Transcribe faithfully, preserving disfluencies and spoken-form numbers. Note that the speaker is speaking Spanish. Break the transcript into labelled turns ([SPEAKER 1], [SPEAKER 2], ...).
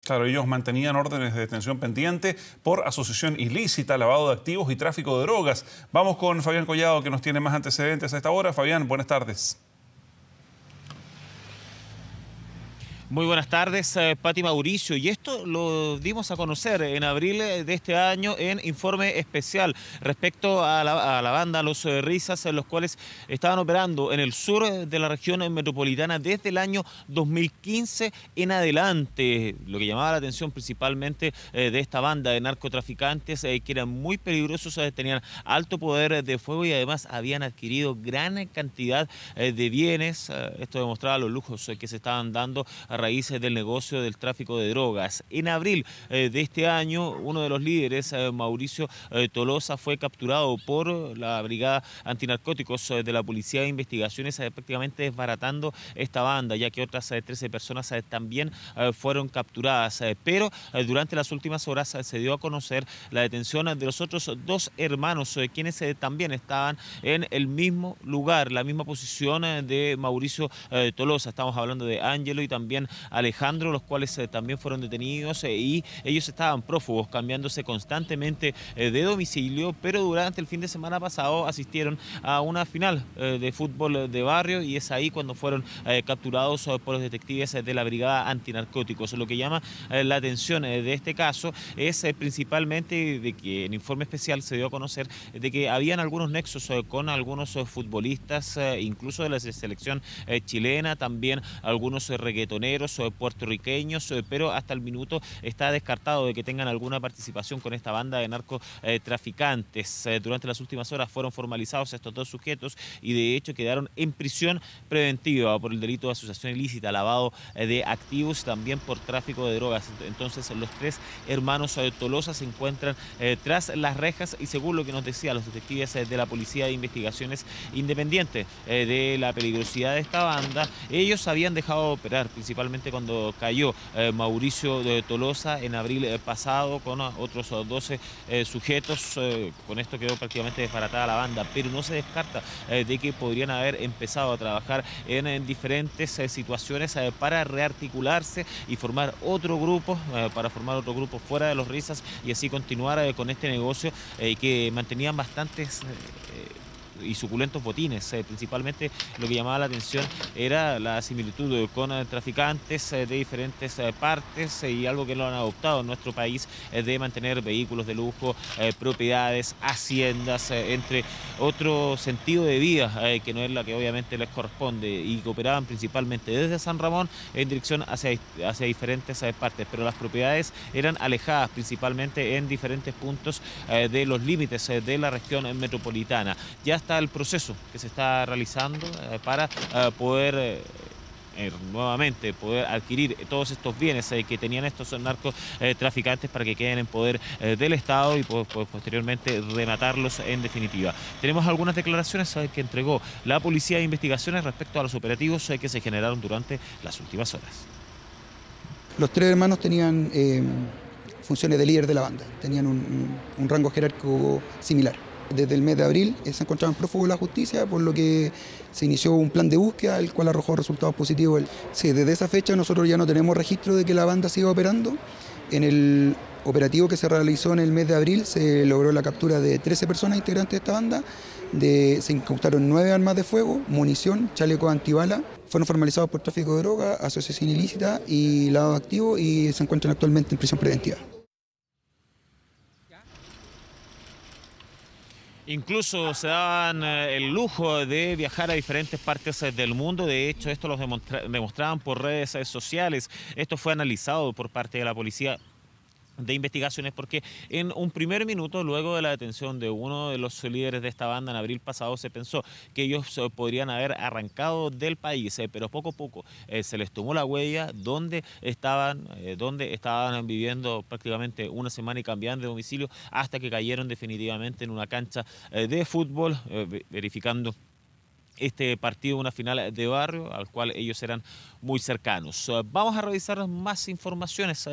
[SPEAKER 1] Claro, ellos mantenían órdenes de detención pendiente por asociación ilícita, lavado de activos y tráfico de drogas. Vamos con Fabián Collado, que nos tiene más antecedentes a esta hora. Fabián, buenas tardes.
[SPEAKER 2] Muy buenas tardes, eh, Pati Mauricio. Y esto lo dimos a conocer en abril de este año en informe especial respecto a la, a la banda Los eh, Risas, en los cuales estaban operando en el sur de la región metropolitana desde el año dos mil quince en adelante. Lo que llamaba la atención principalmente eh, de esta banda de narcotraficantes, eh, que eran muy peligrosos, eh, tenían alto poder de fuego y además habían adquirido gran cantidad eh, de bienes. Eh, esto demostraba los lujos eh, que se estaban dando a raíces del negocio del tráfico de drogas. En abril eh, de este año, uno de los líderes, eh, Mauricio eh, Tolosa, fue capturado por la Brigada Antinarcóticos eh, de la Policía de Investigaciones, eh, prácticamente desbaratando esta banda, ya que otras eh, trece personas eh, también eh, fueron capturadas. Eh, pero eh, durante las últimas horas eh, se dio a conocer la detención de los otros dos hermanos, eh, quienes eh, también estaban en el mismo lugar, la misma posición eh, de Mauricio eh, Tolosa. Estamos hablando de Ángelo y también Alejandro, los cuales eh, también fueron detenidos eh, y ellos estaban prófugos, cambiándose constantemente eh, de domicilio, pero durante el fin de semana pasado asistieron a una final eh, de fútbol de barrio y es ahí cuando fueron eh, capturados eh, por los detectives eh, de la Brigada Antinarcóticos. Lo que llama eh, la atención eh, de este caso es eh, principalmente de que en informe especial se dio a conocer de que habían algunos nexos eh, con algunos eh, futbolistas, eh, incluso de la selección eh, chilena, también algunos eh, reggaetoneros puertorriqueños, pero hasta el minuto está descartado de que tengan alguna participación con esta banda de narcotraficantes. Durante las últimas horas fueron formalizados estos dos sujetos y de hecho quedaron en prisión preventiva por el delito de asociación ilícita, lavado de activos y también por tráfico de drogas. Entonces los tres hermanos Tolosa se encuentran eh, tras las rejas y según lo que nos decían los detectives eh, de la Policía de Investigaciones Independientes eh, de la peligrosidad de esta banda, ellos habían dejado de operar principalmente cuando cayó eh, Mauricio de Tolosa en abril eh, pasado con uh, otros uh, doce eh, sujetos. Eh, con esto quedó prácticamente desbaratada la banda, pero no se descarta eh, de que podrían haber empezado a trabajar en, en diferentes eh, situaciones eh, para rearticularse y formar otro grupo, eh, para formar otro grupo fuera de Los Risas y así continuar eh, con este negocio eh, que mantenían bastantes eh, y suculentos botines. Eh, principalmente lo que llamaba la atención era la similitud eh, con eh, traficantes eh, de diferentes eh, partes eh, y algo que lo han adoptado en nuestro país es de mantener vehículos de lujo, eh, propiedades, haciendas, eh, entre otro sentido de vida eh, que no es la que obviamente les corresponde y que operaban principalmente desde San Ramón en dirección hacia, hacia diferentes eh, partes, pero las propiedades eran alejadas principalmente en diferentes puntos eh, de los límites eh, de la región eh, metropolitana. Ya está el proceso que se está realizando eh, para eh, poder eh, eh, nuevamente poder adquirir todos estos bienes eh, que tenían estos narcotraficantes para que queden en poder eh, del Estado y pues, pues, posteriormente rematarlos en definitiva. Tenemos algunas declaraciones eh, que entregó la Policía de Investigaciones respecto a los operativos eh, que se generaron durante las últimas horas.
[SPEAKER 3] Los tres hermanos tenían eh, funciones de líder de la banda, tenían un, un, un rango jerárquico similar. Desde el mes de abril eh, se encontraban prófugos de la justicia, por lo que se inició un plan de búsqueda, el cual arrojó resultados positivos. Sí, desde esa fecha nosotros ya no tenemos registro de que la banda siga operando. En el operativo que se realizó en el mes de abril se logró la captura de trece personas integrantes de esta banda. De, se incautaron nueve armas de fuego, munición, chalecos antibala. Fueron formalizados por tráfico de droga, asociación ilícita y lavado de activos y se encuentran actualmente en prisión preventiva.
[SPEAKER 2] Incluso se daban eh, el lujo de viajar a diferentes partes eh, del mundo. De hecho, esto lo demostra demostraban por redes eh, sociales. Esto fue analizado por parte de la Policía de Investigaciones porque en un primer minuto, luego de la detención de uno de los líderes de esta banda en abril pasado, se pensó que ellos eh, podrían haber arrancado del país, eh, pero poco a poco eh, se les tomó la huella, donde estaban, eh, donde estaban viviendo prácticamente una semana y cambiaban de domicilio hasta que cayeron definitivamente en una cancha eh, de fútbol, eh, verificando este partido, una final de barrio al cual ellos eran muy cercanos. Uh, vamos a revisar más informaciones.